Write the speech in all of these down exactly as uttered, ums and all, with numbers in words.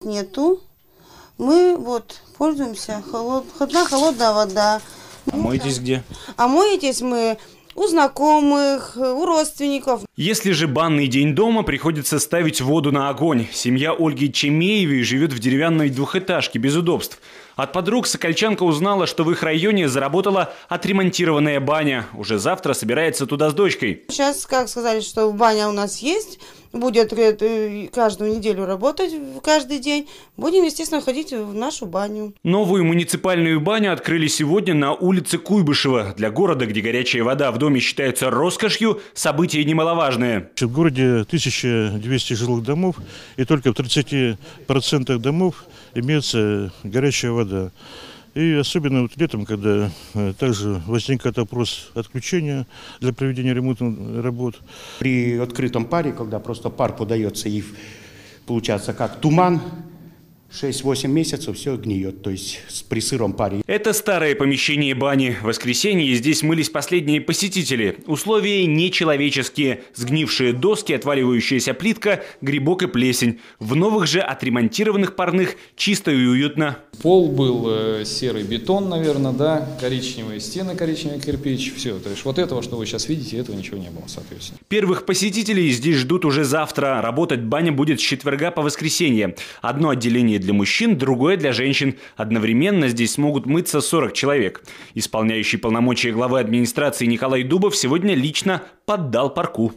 нету. Мы вот пользуемся холод... одна холодная вода. А моетесь где? А моетесь мы у знакомых, у родственников. Если же банный день дома, приходится ставить воду на огонь. Семья Ольги Чемеевой живет в деревянной двухэтажке без удобств. От подруг сокольчанка узнала, что в их районе заработала отремонтированная баня. Уже завтра собирается туда с дочкой. Сейчас, как сказали, что баня у нас есть, будет каждую неделю работать, каждый день. Будем, естественно, ходить в нашу баню. Новую муниципальную баню открыли сегодня на улице Куйбышева. Для города, где горячая вода в доме считается роскошью, событие немаловажное. В городе тысяча двести жилых домов, и только в тридцати процентах домов имеется горячая вода. И особенно вот летом, когда также возникает вопрос отключения для проведения ремонтных работ. При открытом паре, когда просто пар подается и получается как туман, шесть-восемь месяцев все гниет, то есть при сыром паре. Это старое помещение бани. В воскресенье здесь мылись последние посетители. Условия нечеловеческие. Сгнившие доски, отваливающаяся плитка, грибок и плесень. В новых же отремонтированных парных чисто и уютно. Пол был э, серый бетон, наверное, да, коричневые стены, коричневый кирпич. Все, то есть вот этого, что вы сейчас видите, этого ничего не было, соответственно. Первых посетителей здесь ждут уже завтра. Работать баня будет с четверга по воскресенье. Одно отделение для мужчин, другое для женщин. Одновременно здесь смогут мыться сорок человек. Исполняющий полномочия главы администрации Николай Дубов сегодня лично поддал парку.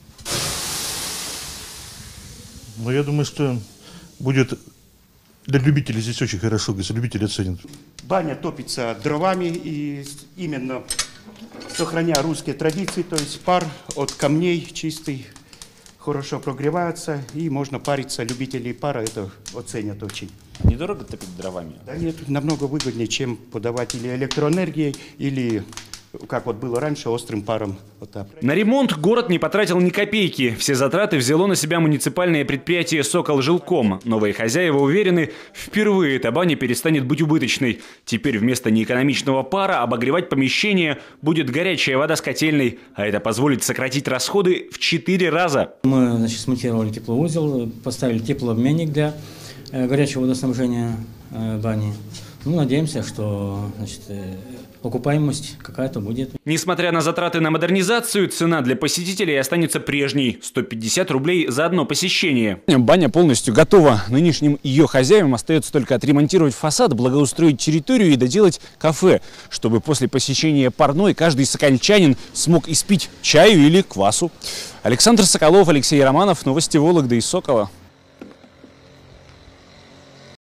Но я думаю, что будет для любителей здесь очень хорошо, если любители оценят. Баня топится дровами и именно сохраняя русские традиции, то есть пар от камней чистый. Хорошо прогревается, и можно париться. Любители пара это оценят очень. Недорого топить дровами? Да нет, намного выгоднее, чем подавать или электроэнергией, или, как вот было раньше, острым паром. Вот так. На ремонт город не потратил ни копейки. Все затраты взяло на себя муниципальное предприятие «Соколжилком». Новые хозяева уверены, впервые эта баня перестанет быть убыточной. Теперь вместо неэкономичного пара обогревать помещение будет горячая вода с котельной. А это позволит сократить расходы в четыре раза. Мы, значит, смонтировали теплоузел, поставили теплообменник для э, горячего водоснабжения э, бани. Ну, надеемся, что, значит, окупаемость какая-то будет. Несмотря на затраты на модернизацию, цена для посетителей останется прежней – сто пятьдесят рублей за одно посещение. Баня полностью готова. Нынешним ее хозяевам остается только отремонтировать фасад, благоустроить территорию и доделать кафе, чтобы после посещения парной каждый сокольчанин смог испить чаю или квасу. Александр Соколов, Алексей Романов, новости Вологды из Сокола.